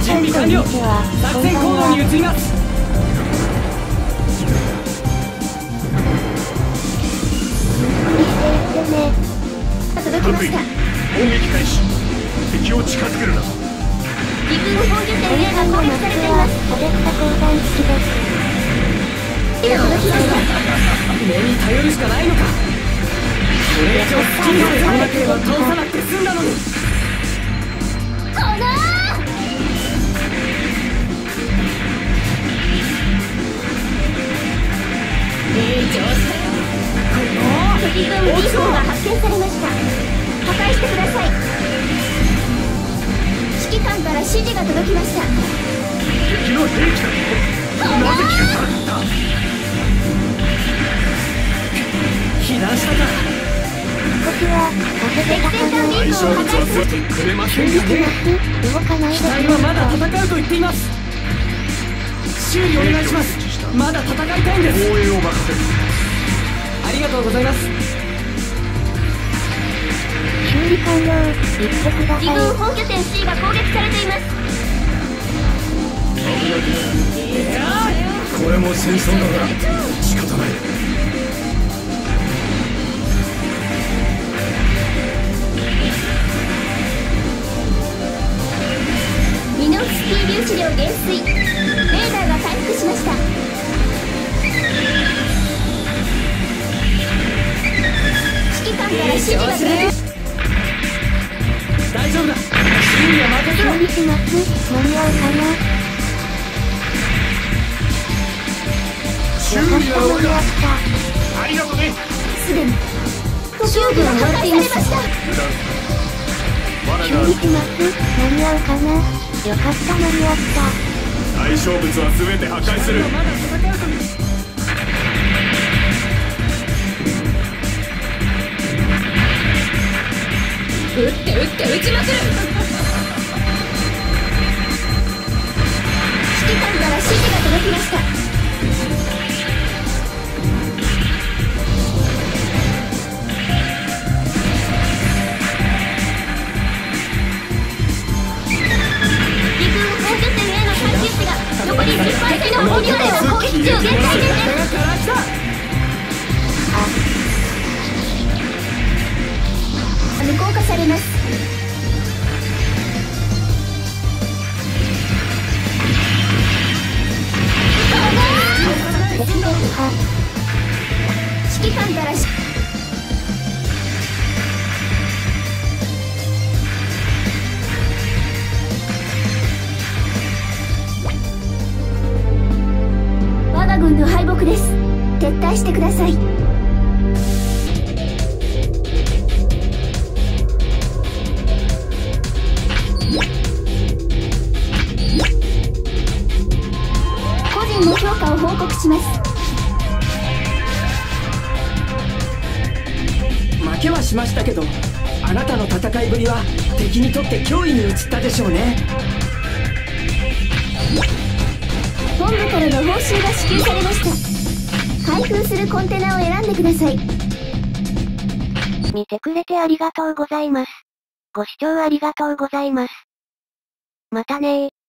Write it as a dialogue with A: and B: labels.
A: 準備完了。作戦行動に移ります。
B: 届きました。
C: 攻撃開始。敵を近づけるな。
B: 陸軍本拠点 A が攻撃されています。ポテッタ交換式です。今届きました。
A: 目に頼るしかないのか。これ以上スキルを使わなければ倒さなくて済んだのに。
B: この敵軍 B 砲が発見されました。破壊してください。指揮官から指示が届きました。
C: 敵の兵器だ。なぜ気がつかなかった。
A: 被弾したか。
B: 敵は敵戦艦 B 砲を破壊する。
A: てくれませんかね。
B: 動かないで。
A: 機体はまだ戦うと言っています。修理お願いします。まだ戦いたいんです。
C: 防衛を任せる。
A: ありがとうございます。
B: 修理完了。行ってください。自軍本拠点 C が攻撃されています。
C: これも戦争だな。仕方ない。
B: ミノフスキー粒子量減衰。レーダーが回復しました。指揮官から指示が届きます。
A: 大丈夫だ。修理は任せろ。
B: 修理します。間に合うかな。
C: 修理は俺だ。ありがとうね。
B: すでに修理が破壊されました。修理します。間に合うかな。よかった、間に合った。
C: 対象物は全て破壊する。
A: まだ戦うとに。
B: 撃って撃って撃ちまくる。指揮官から指示が届きました。陸軍本拠点 A の回収値が残り 10% の本拠点を攻撃中。現在です。無効化されます。指揮官から我が軍の敗北です。撤退してください。の評価を報告します。
A: 負けはしましたけど、あなたの戦いぶりは敵にとって脅威に移ったでしょうね。
B: 本部からの報酬が支給されました。開封するコンテナを選んでください。見てくれてありがとうございます。ご視聴ありがとうございます。またねー。